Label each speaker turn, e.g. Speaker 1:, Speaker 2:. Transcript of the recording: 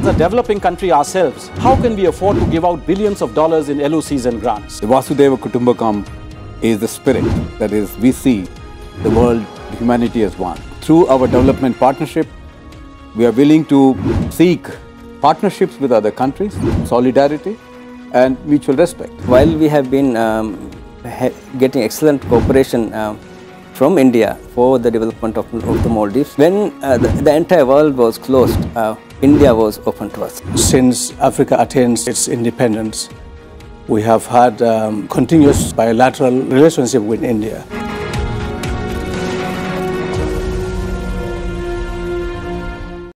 Speaker 1: As a developing country ourselves, how can we afford to give out billions of dollars in LOCs and grants?
Speaker 2: The Vasudhaiva Kutumbakam is the spirit. That is, we see the world, humanity as one. Through our development partnership, we are willing to seek partnerships with other countries, solidarity and mutual respect.
Speaker 3: While we have been getting excellent cooperation from India for the development of the Maldives, when the entire world was closed, India was open to us.
Speaker 4: Since Africa attains its independence, we have had continuous bilateral relationship with India.